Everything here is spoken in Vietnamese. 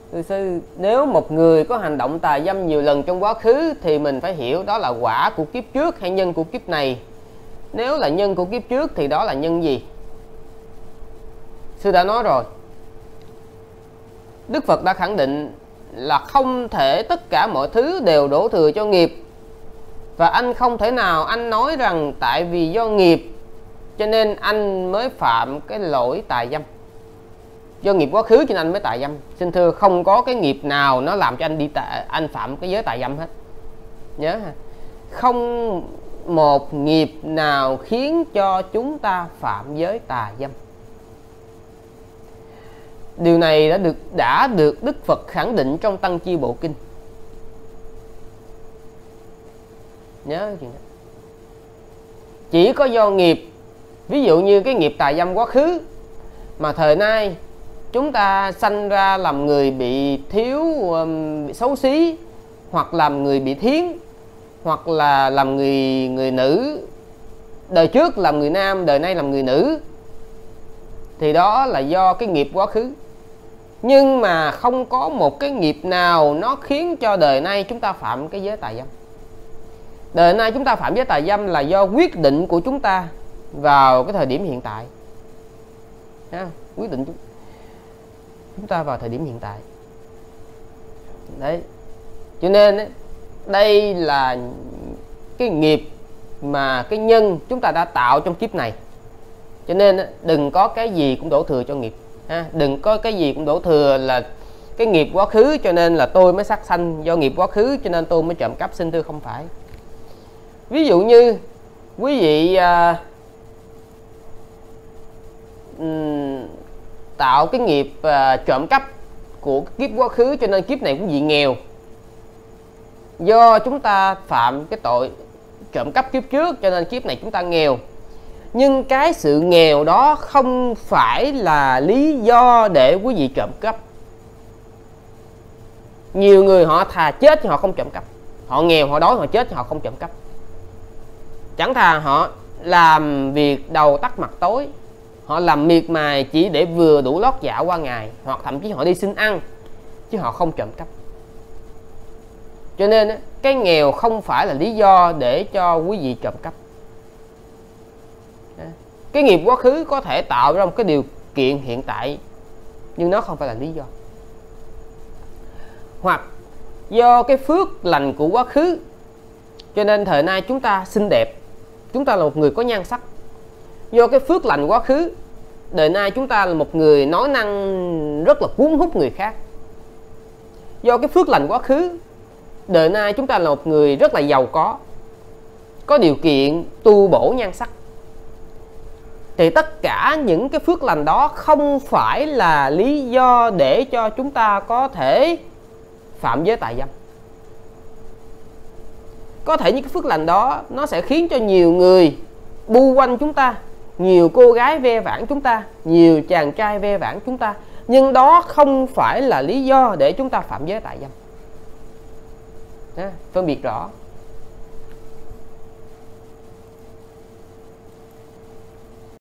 Thưa sư, nếu một người có hành động tà dâm nhiều lần trong quá khứ thì mình phải hiểu đó là quả của kiếp trước hay nhân của kiếp này? Nếu là nhân của kiếp trước thì đó là nhân gì? Sư đã nói rồi, Đức Phật đã khẳng định là không thể tất cả mọi thứ đều đổ thừa cho nghiệp. Và anh không thể nào anh nói rằng tại vì do nghiệp cho nên anh mới phạm cái lỗi tà dâm. Do nghiệp quá khứ cho nên anh mới tà dâm. Xin thưa, không có cái nghiệp nào nó làm cho anh phạm cái giới tà dâm hết. Nhớ ha, không một nghiệp nào khiến cho chúng ta phạm giới tà dâm. Điều này đã được Đức Phật khẳng định trong Tăng Chi Bộ Kinh. Nhớ chuyện đó. Chỉ có do nghiệp, ví dụ như cái nghiệp tà dâm quá khứ, mà thời nay chúng ta sanh ra làm người bị thiếu, bị xấu xí, hoặc làm người bị thiến, hoặc là làm người nữ, đời trước làm người nam, đời nay làm người nữ, thì đó là do cái nghiệp quá khứ. Nhưng mà không có một cái nghiệp nào nó khiến cho đời nay chúng ta phạm cái giới tà dâm. Đời nay chúng ta phạm giới tà dâm là do quyết định của chúng ta vào cái thời điểm hiện tại. Quyết định chúng ta vào thời điểm hiện tại. Đấy. Cho nên đây là cái nghiệp mà cái nhân chúng ta đã tạo trong kiếp này. Cho nên đừng có cái gì cũng đổ thừa cho nghiệp. Đừng có cái gì cũng đổ thừa là cái nghiệp quá khứ cho nên là tôi mới sát sanh, do nghiệp quá khứ cho nên tôi mới trộm cắp. Xin thưa, không phải. Ví dụ như quý vị tạo cái nghiệp trộm cắp của kiếp quá khứ cho nên kiếp này cũng bị nghèo. Do chúng ta phạm cái tội trộm cắp kiếp trước cho nên kiếp này chúng ta nghèo. Nhưng cái sự nghèo đó không phải là lý do để quý vị trộm cắp. Nhiều người họ thà chết chứ họ không trộm cắp. Họ nghèo, họ đói, họ chết chứ họ không trộm cắp. Chẳng thà họ làm việc đầu tắt mặt tối, họ làm miệt mài chỉ để vừa đủ lót dạ qua ngày, hoặc thậm chí họ đi xin ăn chứ họ không trộm cắp. Cho nên cái nghèo không phải là lý do để cho quý vị trộm cắp. Cái nghiệp quá khứ có thể tạo ra một cái điều kiện hiện tại, nhưng nó không phải là lý do. Hoặc do cái phước lành của quá khứ cho nên thời nay chúng ta xinh đẹp, chúng ta là một người có nhan sắc. Do cái phước lành quá khứ, đời nay chúng ta là một người nói năng rất là cuốn hút người khác. Do cái phước lành quá khứ, đời nay chúng ta là một người rất là giàu có điều kiện tu bổ nhan sắc. Thì tất cả những cái phước lành đó không phải là lý do để cho chúng ta có thể phạm giới tà dâm. Có thể những cái phước lành đó nó sẽ khiến cho nhiều người bu quanh chúng ta, nhiều cô gái ve vãn chúng ta, nhiều chàng trai ve vãn chúng ta. Nhưng đó không phải là lý do để chúng ta phạm giới tà dâm. Phân biệt rõ.